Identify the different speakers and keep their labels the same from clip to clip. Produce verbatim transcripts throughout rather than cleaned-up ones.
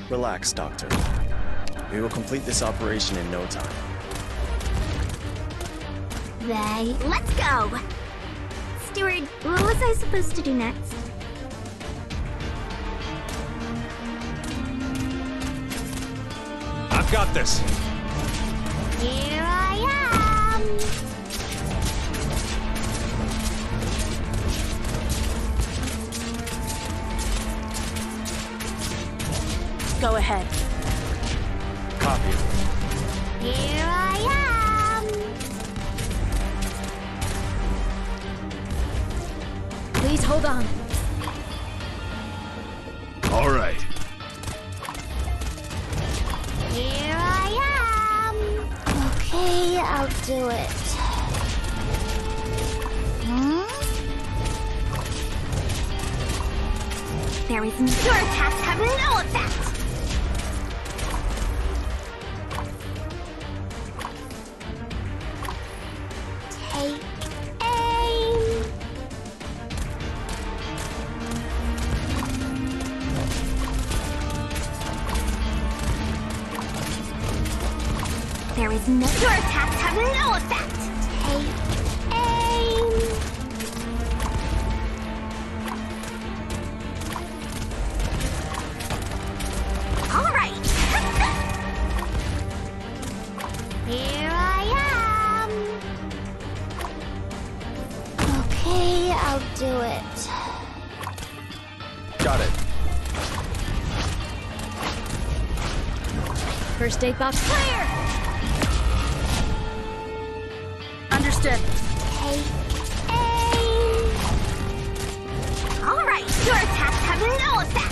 Speaker 1: Relax, Doctor. We will complete this operation in no time.
Speaker 2: They... Let's go! Steward, what was I supposed to do next?
Speaker 3: I've got this.
Speaker 2: Here I am!
Speaker 4: Go ahead.
Speaker 1: Copy.
Speaker 2: Here I am!
Speaker 4: Please hold on.
Speaker 3: All right.
Speaker 2: Here I am! Okay, I'll do it. Hmm? There is no... Your attacks have no effect! Take aim! There is no... Your attacks have no effect! Take aim! All right! Here I am! Okay, I'll do it.
Speaker 1: Got it.
Speaker 4: First aid box clear! Understood.
Speaker 2: Take aim! All right! Your attacks have no effect!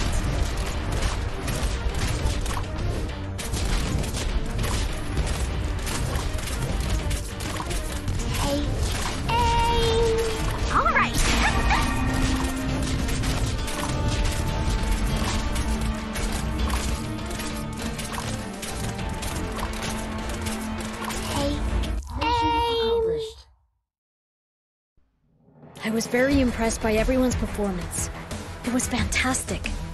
Speaker 2: Take aim! All right!
Speaker 4: I was very impressed by everyone's performance. It was fantastic.